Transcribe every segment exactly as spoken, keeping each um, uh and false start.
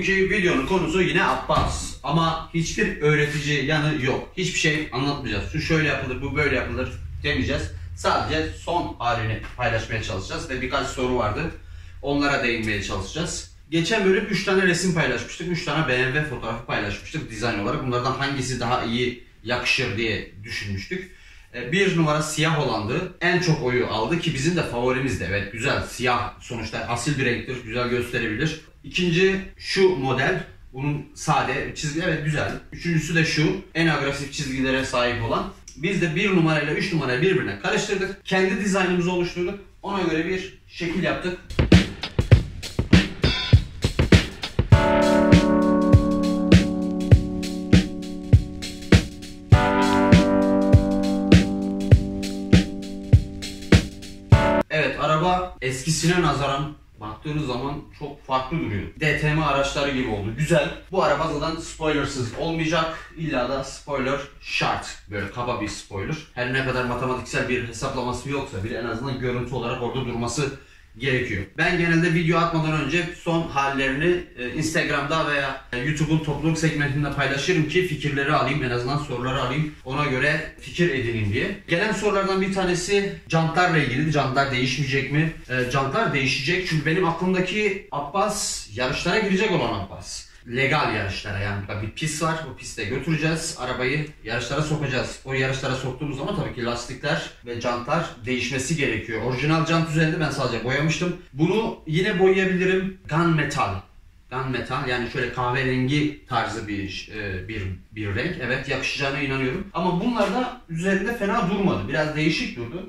Bugünkü videonun konusu yine Abbas. Ama hiçbir öğretici yanı yok. Hiçbir şey anlatmayacağız. Şu şöyle yapılır, bu böyle yapılır demeyeceğiz. Sadece son halini paylaşmaya çalışacağız ve birkaç soru vardı. Onlara değinmeye çalışacağız. Geçen bölüm üç tane resim paylaşmıştık. üç tane B M W fotoğrafı paylaşmıştık dizayn olarak. Bunlardan hangisi daha iyi yakışır diye düşünmüştük. Bir numara siyah olandı. En çok oyu aldı ki bizim de favorimizdi. Evet, güzel siyah sonuçta asil bir renktir. Güzel gösterebilir. İkinci şu model. Bunun sade çizgi, evet güzel. Üçüncüsü de şu en agresif çizgilere sahip olan. Biz de bir numarayla üç numarayı birbirine karıştırdık. Kendi dizaynımızı oluşturduk. Ona göre bir şekil yaptık. Evet, araba eskisine nazaran baktığınız zaman çok farklı duruyor. D T M araçları gibi oldu. Güzel. Bu araba zaten spoilersız olmayacak. İlla da spoiler şart. Böyle kaba bir spoiler. Her ne kadar matematiksel bir hesaplaması yoksa bile en azından görüntü olarak orada durması gerekiyor. Ben genelde video atmadan önce son hallerini Instagram'da veya YouTube'un topluluk segmentinde paylaşırım ki fikirleri alayım, en azından soruları alayım. Ona göre fikir edineyim diye. Gelen sorulardan bir tanesi jantlarla ilgili. Jantlar değişmeyecek mi? E, jantlar değişecek çünkü benim aklımdaki Abbas yarışlara girecek olan Abbas. Legal yarışlara, yani bir pist var. O piste götüreceğiz. Arabayı yarışlara sokacağız. O yarışlara soktuğumuz zaman tabii ki lastikler ve jantlar değişmesi gerekiyor. Orijinal jant üzerinde ben sadece boyamıştım. Bunu yine boyayabilirim. Gunmetal. Gunmetal, yani şöyle kahverengi tarzı bir bir bir renk. Evet, yakışacağına inanıyorum. Ama bunlar da üzerinde fena durmadı. Biraz değişik durdu.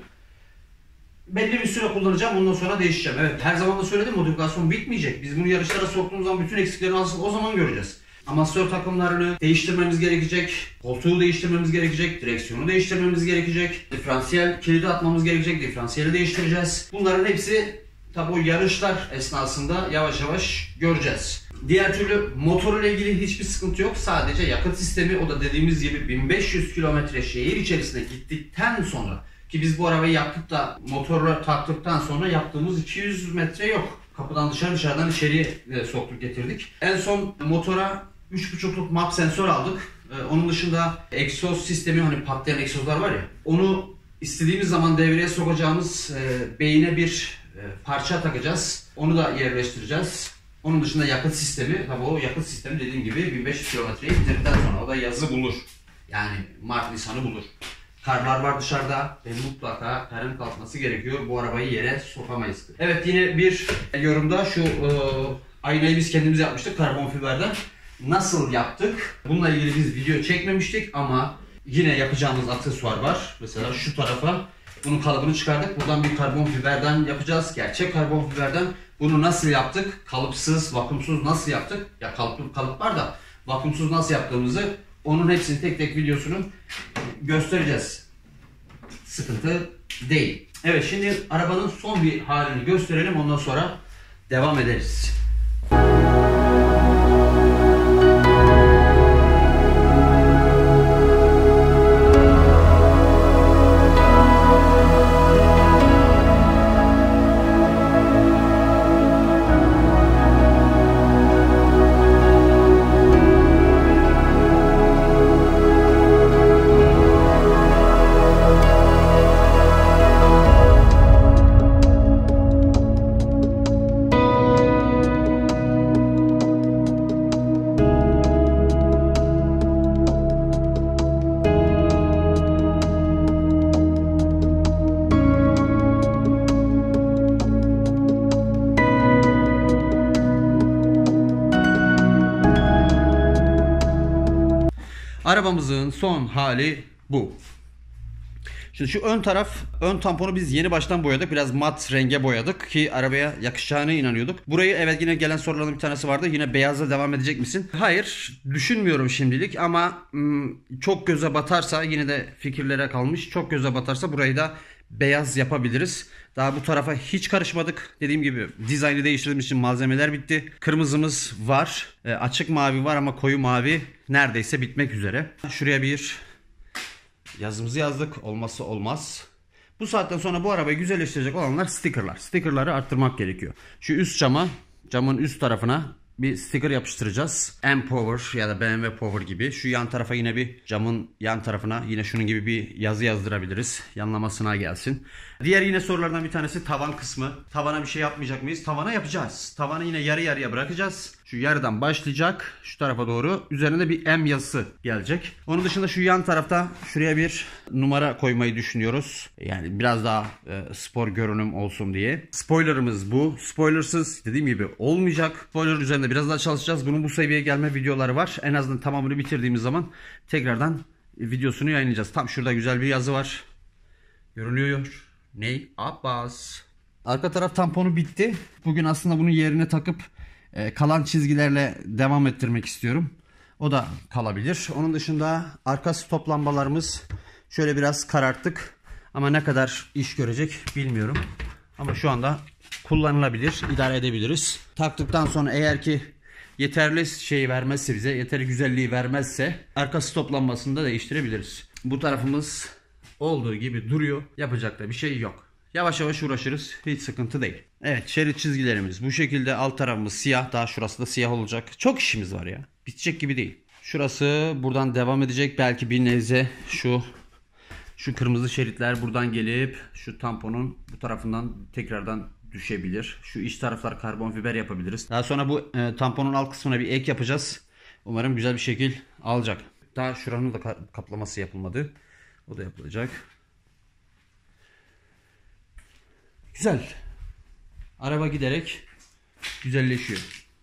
Belli bir süre kullanacağım, ondan sonra değişeceğim. Evet, her zaman da söyledim, modifikasyon bitmeyecek. Biz bunu yarışlara soktuğumuz zaman bütün eksiklerini asıl o zaman göreceğiz. Amatör takımlarını değiştirmemiz gerekecek, koltuğu değiştirmemiz gerekecek, direksiyonu değiştirmemiz gerekecek, diferansiyel kilidi atmamız gerekecek, diferansiyeli değiştireceğiz. Bunların hepsi tabi o yarışlar esnasında yavaş yavaş göreceğiz. Diğer türlü motorla ilgili hiçbir sıkıntı yok. Sadece yakıt sistemi, o da dediğimiz gibi bin beş yüz kilometre şehir içerisinde gittikten sonra, ki biz bu arabayı yaptık da motorla taktıktan sonra yaptığımız iki yüz metre yok. Kapıdan dışarı, dışarıdan içeriye soktuk getirdik. En son motora üç buçukluk map sensör aldık. Onun dışında egzoz sistemi, hani patlayan egzozlar var ya, onu istediğimiz zaman devreye sokacağımız beyine bir parça takacağız. Onu da yerleştireceğiz. Onun dışında yakıt sistemi, tabii o yakıt sistemi dediğim gibi bin beş yüz kilometreyi bitirdikten sonra o da yazı bulur. Yani Mart Nisan'ı bulur. Karlar var dışarıda ve mutlaka karın kalkması gerekiyor. Bu arabayı yere sokamayız. Evet, yine bir yorumda şu e, aynayı biz kendimiz yapmıştık karbon fiberden. Nasıl yaptık? Bununla ilgili biz video çekmemiştik ama yine yapacağımız aksesuar var. Mesela şu tarafa bunun kalıbını çıkardık. Buradan bir karbon fiberden yapacağız. Gerçek karbon fiberden. Bunu nasıl yaptık? Kalıpsız, vakumsuz nasıl yaptık? Ya kalıplı kalıp var da vakumsuz nasıl yaptığımızı, onun hepsini tek tek videosunu göstereceğiz. Sıkıntı değil. Evet, şimdi arabanın son bir halini gösterelim, ondan sonra devam ederiz. Arabamızın son hali bu. Şimdi şu ön taraf, ön tamponu biz yeni baştan boyadık. Biraz mat renge boyadık ki arabaya yakışacağına inanıyorduk. Burayı, evet, yine gelen sorulardan bir tanesi vardı. Yine beyazla devam edecek misin? Hayır, düşünmüyorum şimdilik ama çok göze batarsa, yine de fikirlere kalmış. Çok göze batarsa burayı da beyaz yapabiliriz. Daha bu tarafa hiç karışmadık. Dediğim gibi dizaynı değiştirdiğimiz için malzemeler bitti. Kırmızımız var. E, açık mavi var ama koyu mavi neredeyse bitmek üzere. Şuraya bir yazımızı yazdık. Olmazsa olmaz. Bu saatten sonra bu arabayı güzelleştirecek olanlar stickerlar. Stickerları arttırmak gerekiyor. Şu üst cama, camın üst tarafına bir sticker yapıştıracağız. M Power ya da B M W Power gibi. Şu yan tarafa yine bir camın yan tarafına yine şunun gibi bir yazı yazdırabiliriz. Yanlamasına gelsin. Diğer yine sorulardan bir tanesi tavan kısmı. Tavana bir şey yapmayacak mıyız? Tavana yapacağız. Tavanı yine yarı yarıya bırakacağız. Şu yarıdan başlayacak. Şu tarafa doğru. Üzerinde bir M yazısı gelecek. Onun dışında şu yan tarafta şuraya bir numara koymayı düşünüyoruz. Yani biraz daha e, spor görünüm olsun diye. Spoilerımız bu. Spoilersız dediğim gibi olmayacak. Spoiler üzerinde biraz daha çalışacağız. Bunun bu seviyeye gelme videoları var. En azından tamamını bitirdiğimiz zaman tekrardan videosunu yayınlayacağız. Tam şurada güzel bir yazı var. Görünüyor. Ney? Abbas. Arka taraf tamponu bitti. Bugün aslında bunun yerine takıp e, kalan çizgilerle devam ettirmek istiyorum. O da kalabilir. Onun dışında arka stop lambalarımız şöyle biraz kararttık. Ama ne kadar iş görecek bilmiyorum. Ama şu anda kullanılabilir, idare edebiliriz. Taktıktan sonra eğer ki yeterli şey vermezse bize, yeterli güzelliği vermezse arka stop lambasını da değiştirebiliriz. Bu tarafımız olduğu gibi duruyor. Yapacak da bir şey yok. Yavaş yavaş uğraşırız. Hiç sıkıntı değil. Evet, şerit çizgilerimiz bu şekilde. Alt tarafımız siyah. Daha şurası da siyah olacak. Çok işimiz var ya. Bitecek gibi değil. Şurası buradan devam edecek. Belki bir nebze şu şu kırmızı şeritler buradan gelip şu tamponun bu tarafından tekrardan düşebilir. Şu iç taraflar karbon fiber yapabiliriz. Daha sonra bu e, tamponun alt kısmına bir ek yapacağız. Umarım güzel bir şekil alacak. Daha şuranın da kaplaması yapılmadı. O da yapılacak. Güzel. Araba giderek güzelleşiyor.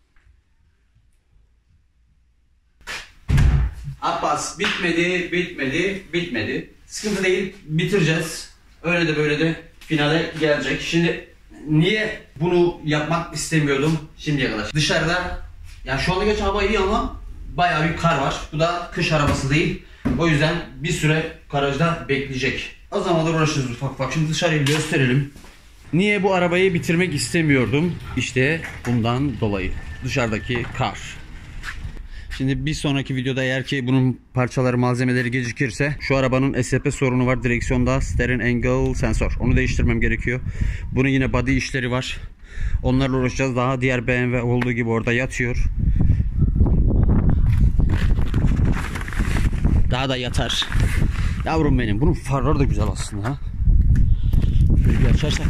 Abbas bitmedi, bitmedi, bitmedi. Sıkıntı değil, bitireceğiz. Öyle de böyle de finale gelecek. Şimdi niye bunu yapmak istemiyordum şimdiye kadar? Dışarıda, ya şu anda geç hava iyi ama bayağı bir kar var. Bu da kış arabası değil. O yüzden bir süre garajda bekleyecek. O zaman da uğraşırız ufak ufak. Şimdi dışarıyı gösterelim. Niye bu arabayı bitirmek istemiyordum? İşte bundan dolayı. Dışarıdaki kar. Şimdi bir sonraki videoda eğer ki bunun parçaları, malzemeleri gecikirse şu arabanın S P sorunu var. Direksiyonda steering angle sensör. Onu değiştirmem gerekiyor. Bunun yine body işleri var. Onlarla uğraşacağız. Daha diğer B M W olduğu gibi orada yatıyor. Daha da yatar. Yavrum benim. Bunun farları da güzel aslında. Ha? Şöyle bir açarsak.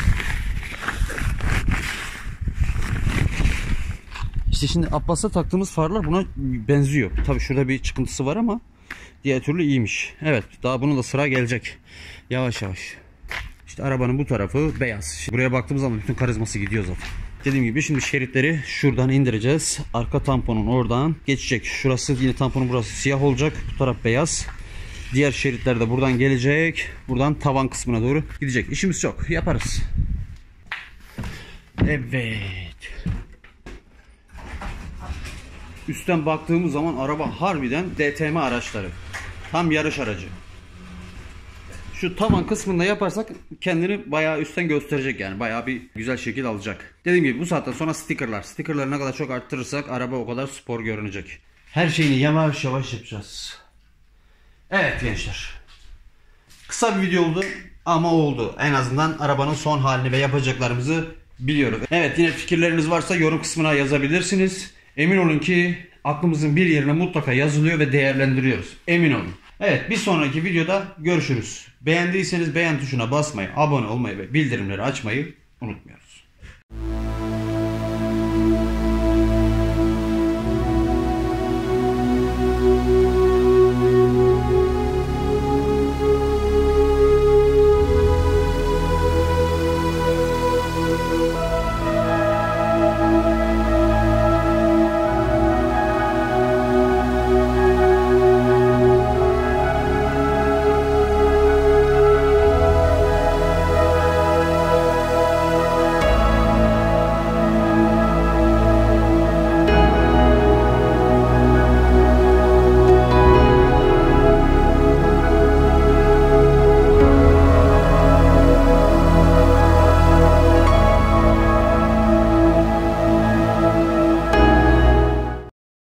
İşte şimdi Abbas'a taktığımız farlar buna benziyor. Tabii şurada bir çıkıntısı var ama diğer türlü iyiymiş. Evet, daha bunun da sıra gelecek. Yavaş yavaş. İşte arabanın bu tarafı beyaz. Buraya baktığımız zaman bütün karizması gidiyor zaten. Dediğim gibi şimdi şeritleri şuradan indireceğiz. Arka tamponun oradan geçecek. Şurası yine tamponun burası siyah olacak. Bu taraf beyaz. Diğer şeritler de buradan gelecek. Buradan tavan kısmına doğru gidecek. İşimiz çok. Yaparız. Evet. Üstten baktığımız zaman araba harbiden D T M araçları. Tam yarış aracı. Şu tavan kısmında yaparsak kendini bayağı üstten gösterecek yani. Bayağı bir güzel şekil alacak. Dediğim gibi bu saatten sonra stickerlar. Stickerları ne kadar çok arttırırsak araba o kadar spor görünecek. Her şeyini yavaş yavaş yapacağız. Evet gençler. Kısa bir video oldu ama oldu. En azından arabanın son halini ve yapacaklarımızı biliyoruz. Evet, yine fikirleriniz varsa yorum kısmına yazabilirsiniz. Emin olun ki aklımızın bir yerine mutlaka yazılıyor ve değerlendiriyoruz. Emin olun. Evet, bir sonraki videoda görüşürüz. Beğendiyseniz beğen tuşuna basmayı, abone olmayı ve bildirimleri açmayı unutmayın.